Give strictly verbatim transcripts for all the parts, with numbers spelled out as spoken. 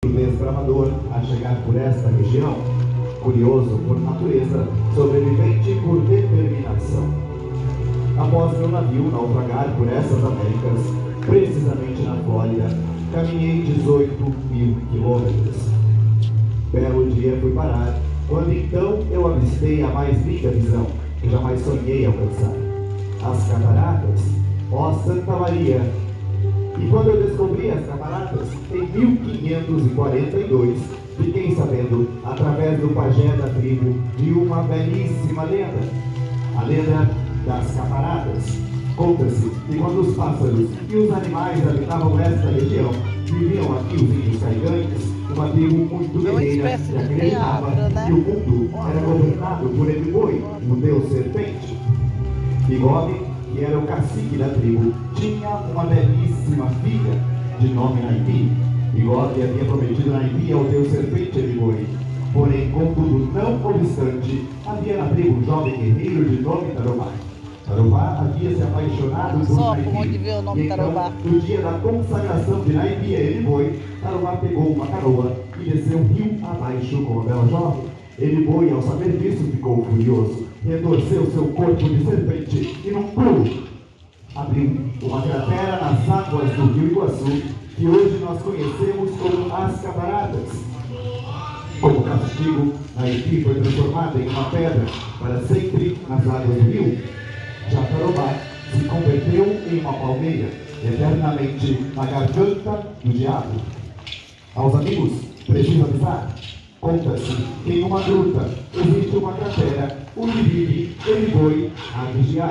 desbravador a chegar por esta região, curioso por natureza, sobrevivente por determinação. Após meu navio naufragar por essas Américas, precisamente na Flórida, caminhei dezoito mil quilômetros. Belo dia fui parar, quando então eu avistei a mais linda visão que jamais sonhei alcançar. As cataratas, ó Santa Maria! E quando eu descobri as cataratas, em mil quinhentos e quarenta e dois, fiquei sabendo, através do pajé da tribo, de uma belíssima lenda. A lenda das cataratas. Conta-se que quando os pássaros e os animais habitavam esta região, viviam aqui os índios caigantes, uma tribo muito guerreira que acreditava que o mundo era governado por Eboi, o deus serpente. Bigode, que era o cacique da tribo, tinha uma belíssima filha, de nome Naibi. Bigode havia prometido Naibi ao deus serpente Eboi. Porém, contudo, não obstante, havia na tribo um jovem guerreiro de nome Taroba. Taroba havia se apaixonado por Só Naibi. por onde vê o nome então, Taroba. no dia da consagração de Naibi a Eboi, Taroba pegou uma canoa e desceu rio abaixo com a bela jovem. Eboi, ao saber disso, ficou furioso, retorceu seu corpo de serpente e, num pulo, abriu uma cratera nas águas do rio Iguaçu, que hoje nós conhecemos como as Cataratas. Como castigo, Naibi foi transformada em uma pedra para sempre nas águas do rio. Já Taroba se converteu em uma palmeira, eternamente na garganta do diabo. Aos amigos, preciso avisar. Conta-se que em uma gruta existe uma cratera onde vive Eboi a vigiar.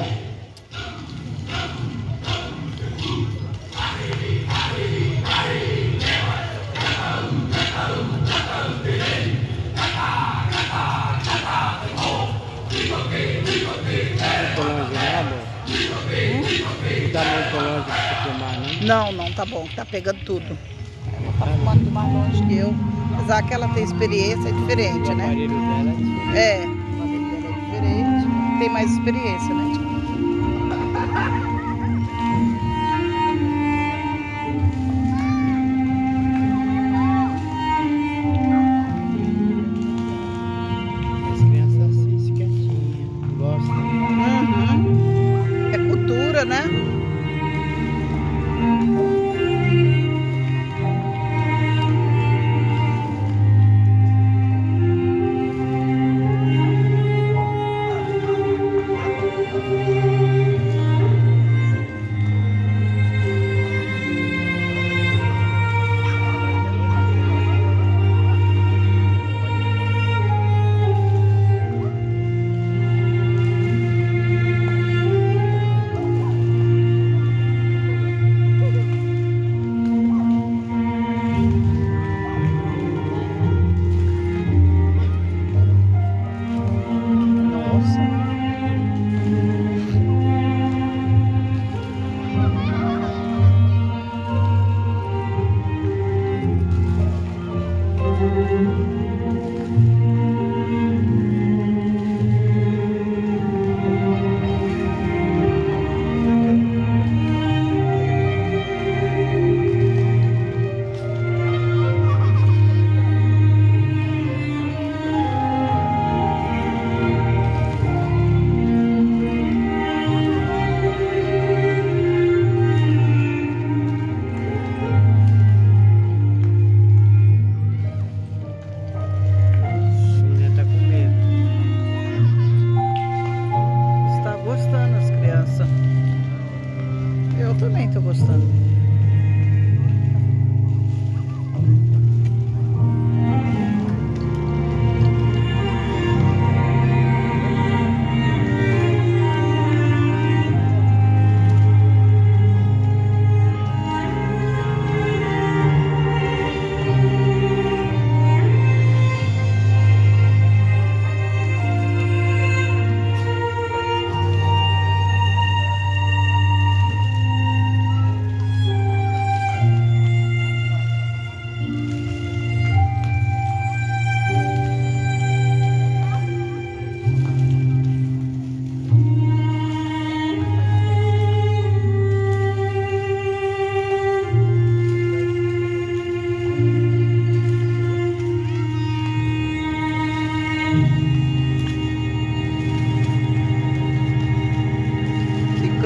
Não, não, tá bom, tá pegando tudo. Ela tá fumando mais longe que eu. Apesar que ela tem experiência, é diferente, né? É, o aparelho dela é diferente. Tem mais experiência, né? As crianças assistem quietinha, gostam. Uhum. É cultura, né?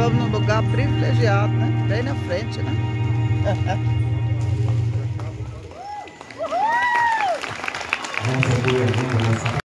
estamos num lugar privilegiado, né? Bem na frente, né? Nossa,